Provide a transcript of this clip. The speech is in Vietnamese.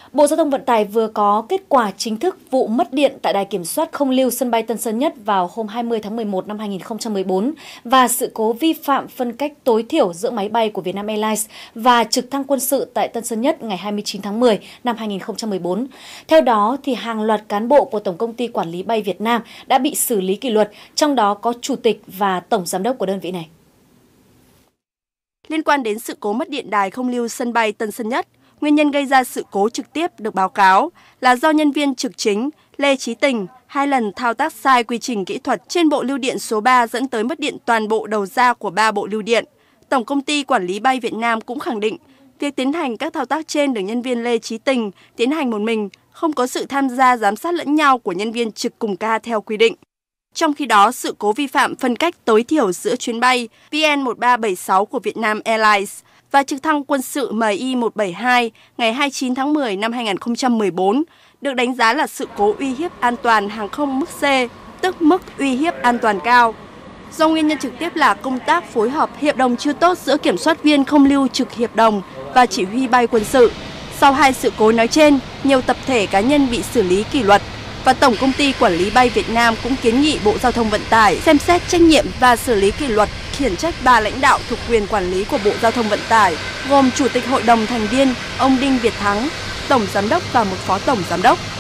Bộ Giao thông Vận tải vừa có kết quả chính thức vụ mất điện tại đài kiểm soát không lưu sân bay Tân Sơn Nhất vào hôm 20 tháng 11 năm 2014 và sự cố vi phạm phân cách tối thiểu giữa máy bay của Vietnam Airlines và trực thăng quân sự tại Tân Sơn Nhất ngày 29 tháng 10 năm 2014. Theo đó, thì hàng loạt cán bộ của Tổng công ty Quản lý bay Việt Nam đã bị xử lý kỷ luật, trong đó có Chủ tịch và Tổng Giám đốc của đơn vị này. Liên quan đến sự cố mất điện đài không lưu sân bay Tân Sơn Nhất, nguyên nhân gây ra sự cố trực tiếp được báo cáo là do nhân viên trực chính Lê Chí Tình 2 lần thao tác sai quy trình kỹ thuật trên bộ lưu điện số 3 dẫn tới mất điện toàn bộ đầu ra của 3 bộ lưu điện. Tổng công ty Quản lý bay Việt Nam cũng khẳng định việc tiến hành các thao tác trên được nhân viên Lê Chí Tình tiến hành một mình, không có sự tham gia giám sát lẫn nhau của nhân viên trực cùng ca theo quy định. Trong khi đó, sự cố vi phạm phân cách tối thiểu giữa chuyến bay VN1376 của Vietnam Airlines và trực thăng quân sự MI172 ngày 29 tháng 10 năm 2014 được đánh giá là sự cố uy hiếp an toàn hàng không mức C, tức mức uy hiếp an toàn cao. Do nguyên nhân trực tiếp là công tác phối hợp hiệp đồng chưa tốt giữa kiểm soát viên không lưu trực hiệp đồng và chỉ huy bay quân sự. Sau 2 sự cố nói trên, nhiều tập thể cá nhân bị xử lý kỷ luật và Tổng công ty Quản lý bay Việt Nam cũng kiến nghị Bộ Giao thông Vận tải xem xét trách nhiệm và xử lý kỷ luật, khiển trách 3 lãnh đạo thuộc quyền quản lý của Bộ Giao thông Vận tải, gồm Chủ tịch Hội đồng thành viên ông Đinh Việt Thắng, Tổng Giám đốc và một Phó Tổng Giám đốc.